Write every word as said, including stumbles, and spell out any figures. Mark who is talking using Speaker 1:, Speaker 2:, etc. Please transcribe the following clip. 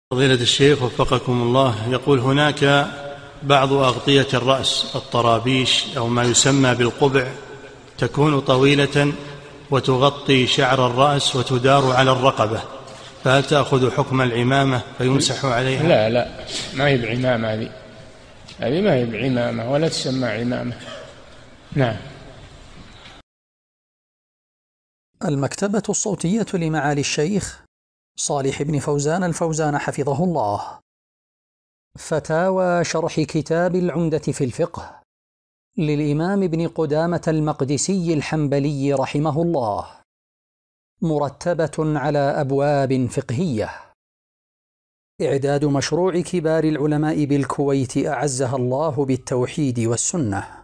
Speaker 1: فضيلة الشيخ وفقكم الله، يقول هناك بعض أغطية الرأس الطرابيش أو ما يسمى بالقبع تكون طويلة وتغطي شعر الرأس وتدار على الرقبة، فهل تأخذ حكم العمامة فيمسح عليها؟
Speaker 2: لا لا، ما هي بعمامة، هذه هذه ما هي بعمامة ولا تسمى عمامة. نعم.
Speaker 3: المكتبة الصوتية لمعالي الشيخ صالح بن فوزان الفوزان حفظه الله. فتاوى شرح كتاب العمدة في الفقه للإمام ابن قدامة المقدسي الحنبلي رحمه الله، مرتبة على أبواب فقهية. إعداد مشروع كبار العلماء بالكويت أعزها الله بالتوحيد والسنة.